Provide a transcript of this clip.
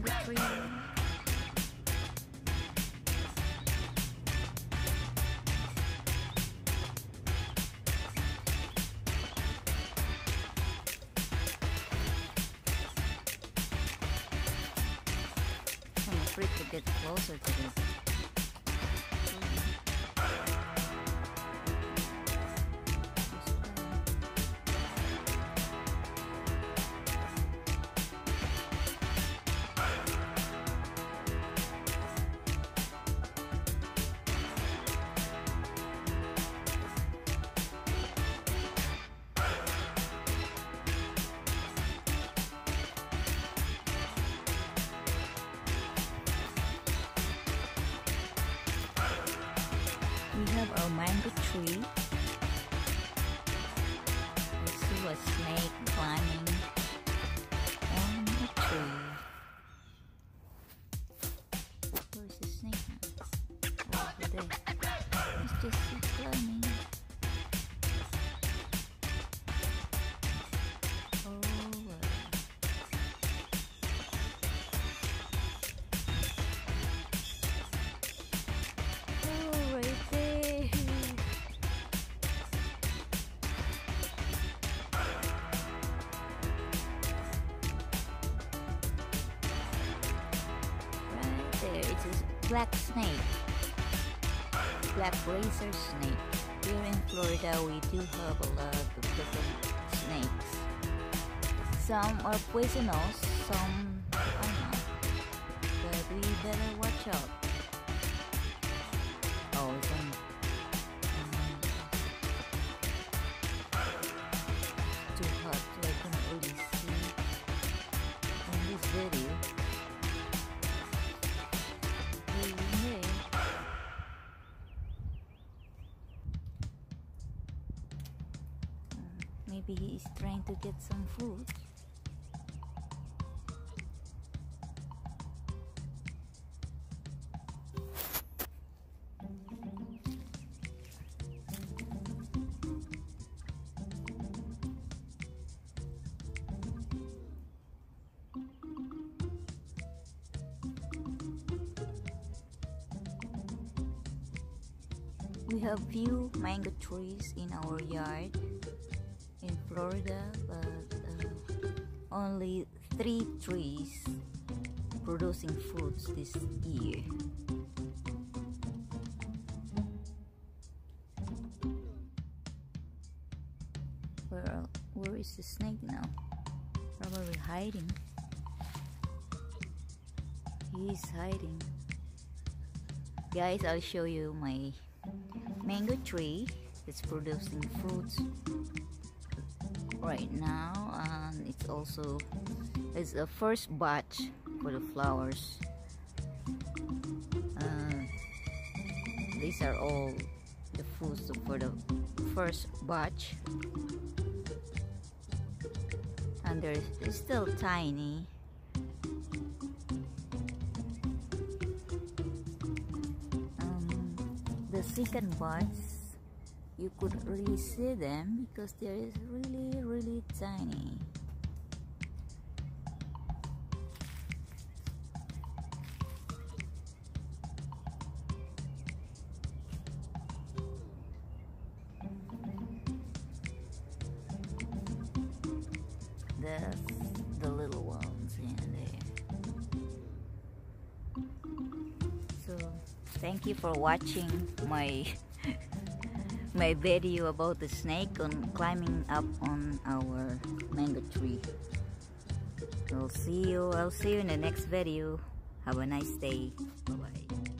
mango tree. I'm afraid to get closer to this. We have our mango tree. I see a snake climbing on the tree. Where's the snake now? Over there. Let's just keep climbing. Over. Oh, right there. Right there, it's a black snake. Black razor snake. Here in Florida, we do have a lot of different snakes. Some are poisonous, some are not. But we better watch out. Oh, it's too hot, so I can't really see in this video. Maybe he is trying to get some food. We have few mango trees in our yard in Florida, but only 3 trees producing fruits this year. Where is the snake now? Probably hiding. He's hiding. Guys, I'll show you my mango tree. It's producing fruits right now, and it's a first batch for the flowers. These are all the fruits for the first batch, and they're still tiny. The second batch, you could really see them because they're really tiny. That's the little ones in there. So thank you for watching my video about the snake on climbing up on our mango tree. I'll see you in the next video. Have a nice day. Bye bye.